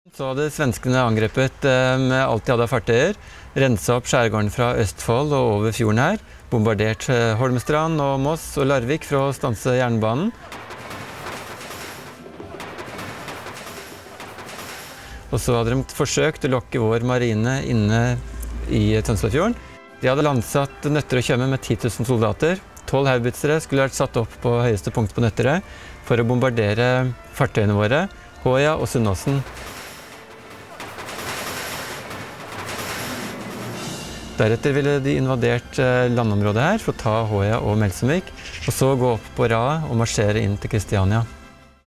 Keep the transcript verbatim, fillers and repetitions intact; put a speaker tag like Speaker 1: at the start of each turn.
Speaker 1: Så hadde svenskene angrepet med alt de hadde av fartøyer, renset opp skjærgården fra Østfold og over fjorden her, bombardert Holmestrand og Moss og Larvik for å stanse jernbanen. Og så hadde de forsøkt å lokke vår marine inne i Tønsbergfjorden. De hadde landsatt Nøtterøy og Tjøme med ti tusen soldater. tolv haubitsere skulle vært satt opp på høyeste punkt på Nøtterøy for å bombardere fartøyene våre, Håøya og Sundåsen. Deretter ville de invadert landområdet her for å ta Håøya og Melsomvik, og så gå opp på Raet og marsjere inn til Kristiania.